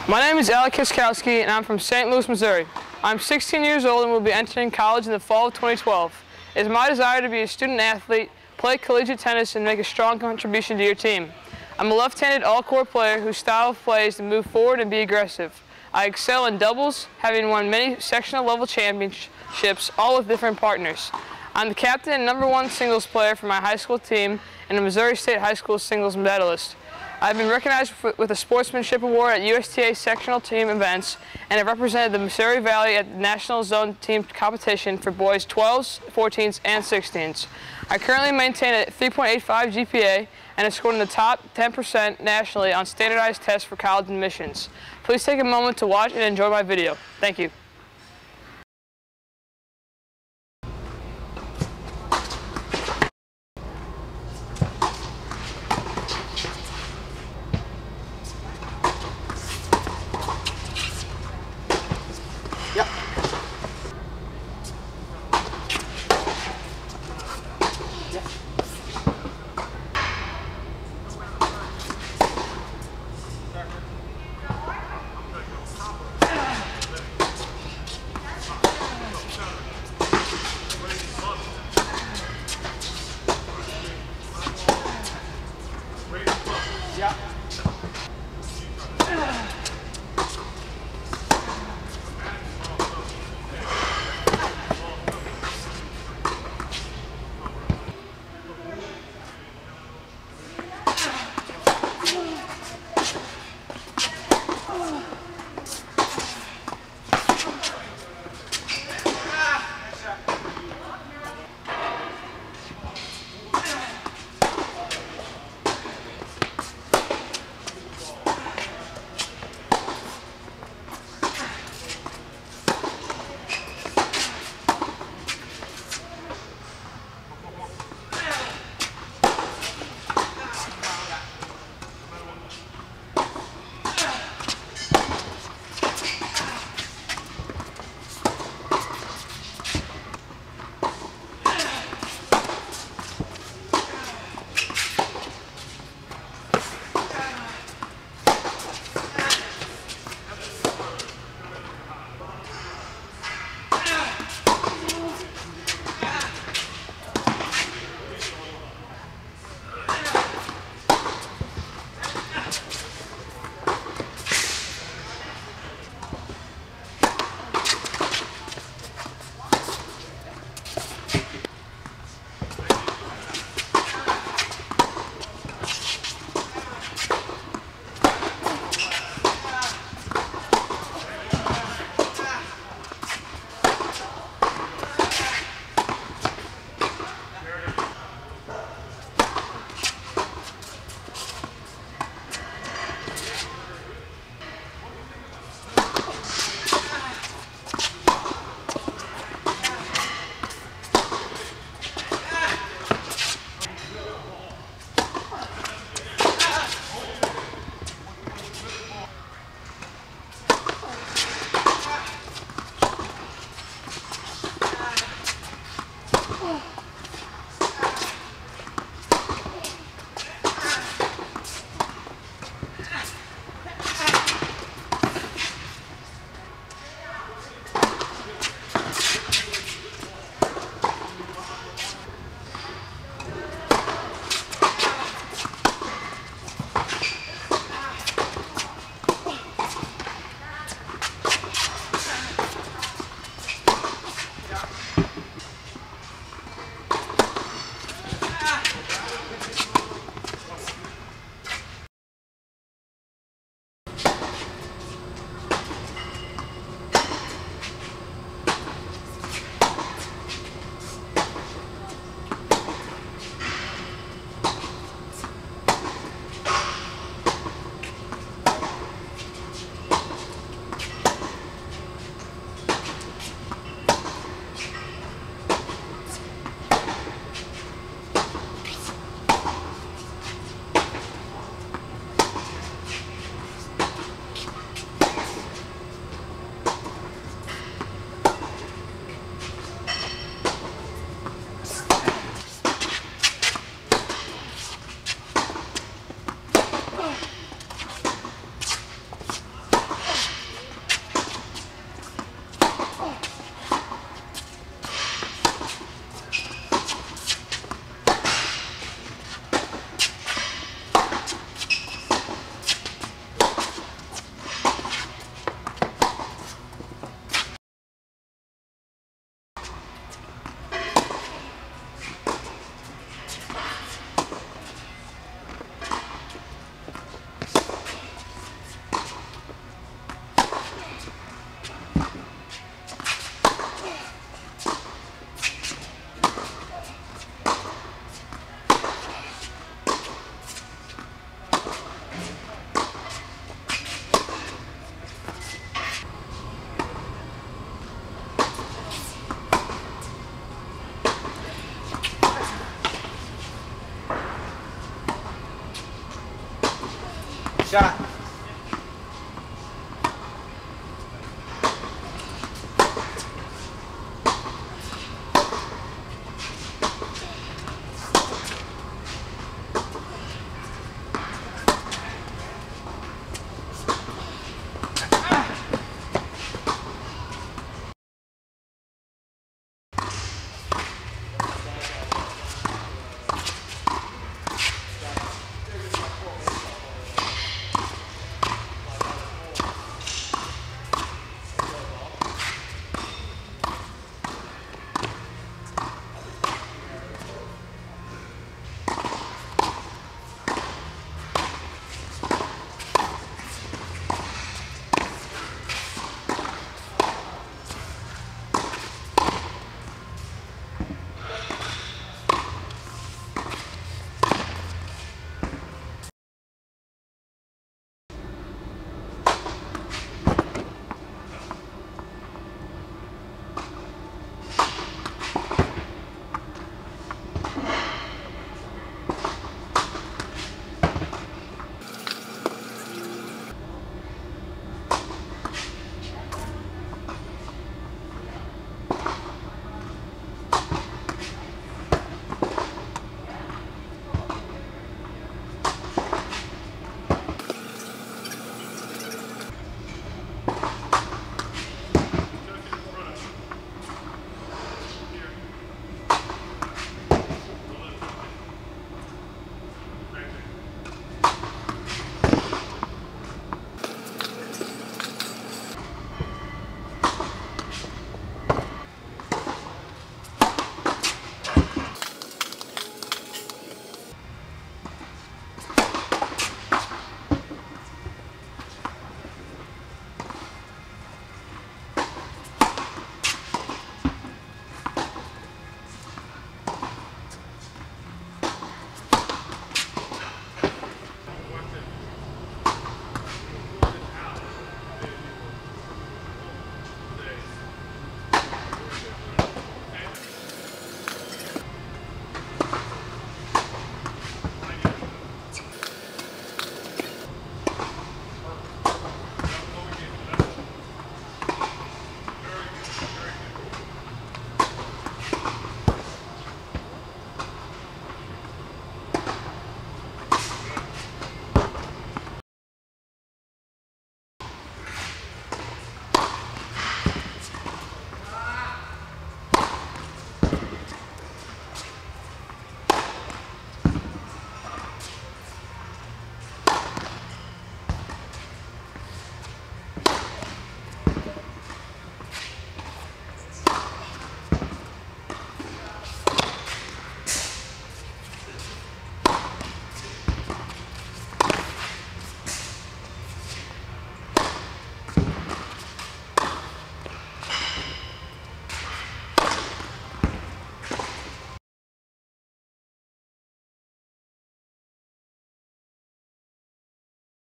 My name is Alec Kiskowski, and I'm from St. Louis, Missouri. I'm 16 years old and will be entering college in the fall of 2012. It is my desire to be a student athlete, play collegiate tennis, and make a strong contribution to your team. I'm a left-handed all-court player whose style of play is to move forward and be aggressive. I excel in doubles, having won many sectional level championships, all with different partners. I'm the captain and #1 singles player for my high school team and a Missouri State High School singles medalist. I've been recognized with a Sportsmanship Award at USTA sectional team events and have represented the Missouri Valley at the National Zone Team competition for boys 12s, 14s, and 16s. I currently maintain a 3.85 GPA and have scored in the top 10% nationally on standardized tests for college admissions. Please take a moment to watch and enjoy my video. Thank you. Yep. Shot.